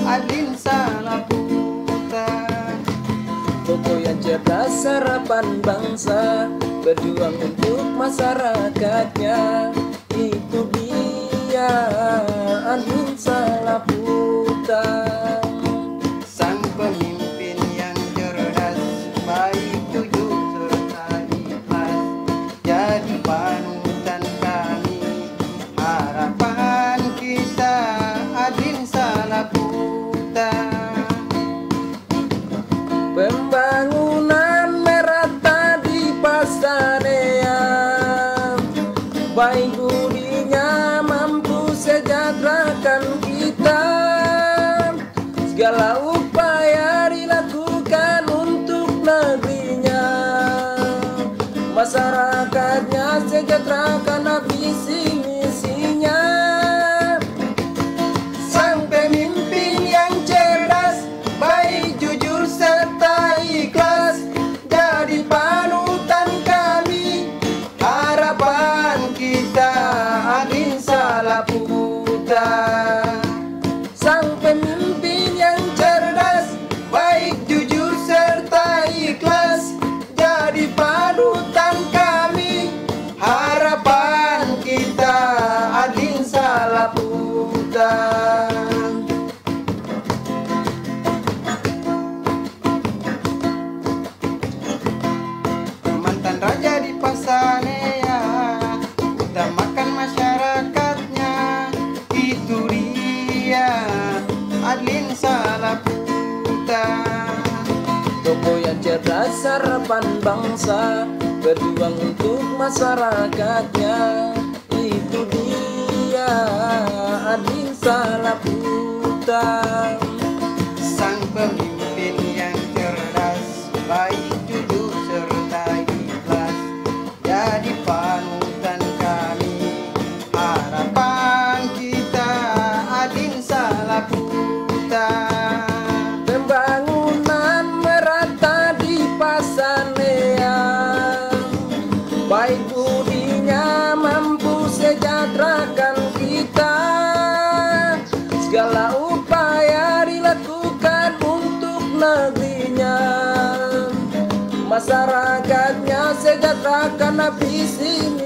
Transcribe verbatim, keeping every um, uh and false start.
adil salah putar. Tokoh yang cerdas, harapan bangsa, berjuang untuk masyarakatnya. Itu dia Adin Salaputra. Sang pemimpin yang cerdas, baik, jujur, serta ikhlas, jadi panutan kami. Harapan kita Adin Salaputra. Pembangunan merata di Pasanean, baik budinya mampu sejahterakan kita. Segala upaya dilakukan untuk negerinya, masyarakatnya sejahterakan visi misinya. Sang pemimpin yang cerdas, baik, jujur, serta ikhlas, jadi panutan kami. Harapan kita Adin Salaputra. Sang pemimpin yang cerdas, baik, jujur, serta ikhlas, jadi panutan kami. Harapan kita Adin Salaputra. Mantan raja di Pasanea, utamakan masyarakatnya. Itu dia Adin Salaputra. Tokoh yang cerdas, harapan bangsa, berjuang untuk masyarakatnya. Itu dia Adin Salaputra. Sang pemimpin yang cerdas, baik, jujur, serta ikhlas, jadi panutan kami. Harapan kita Adin Salaputra. Pembangunan merata di Pasanean, baik budinya mampu sejahterakan kita. Segala upaya dilakukan untuk negerinya, masyarakatnya sejahterakan visi